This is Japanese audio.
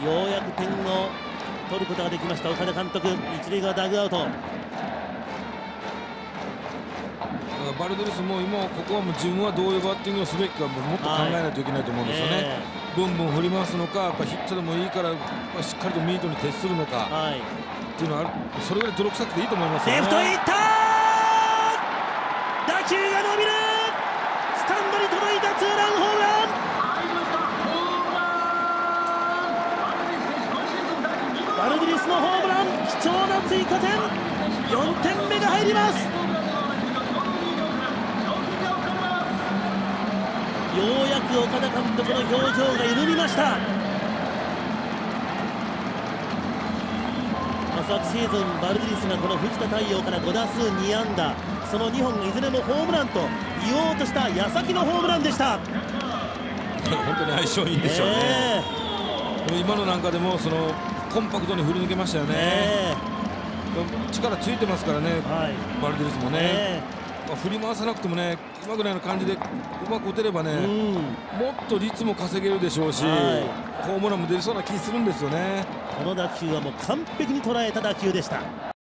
ようやく点を取ることができました岡田監督。一塁側ダグアウト。 バルデルスも今ここはもう自分はどういうバッティングをすべきかもっと考えないといけないと思うんですよね。ブンブン振り回すのか、やっぱヒットでもいいからしっかりとミートに徹するのか、っていうのはそれぐらい泥臭くていいと思いますよね。 レフトへ行った。打球が伸びる。スタンドに届いたツーランホームラン。バルデリスのホームラン、貴重な追加点、4点目が入ります。ようやく岡田監督の表情が緩みました。昨シーズンバルデリスがこの藤田太陽から5打数2安打、その2本がいずれもホームランと言おうとした矢先のホームランでした。 本当に相性いいんでしょうね。でも今のなんかでもそのコンパクトに振り抜けましたよね。力ついてますからね、バルデリスもね。振り回さなくてもね、今ぐらいの感じでうまく打てればね、もっと率も稼げるでしょうし、ホームランも出そうな気するんですよね。 この打球はもう完璧に捉えた打球でした。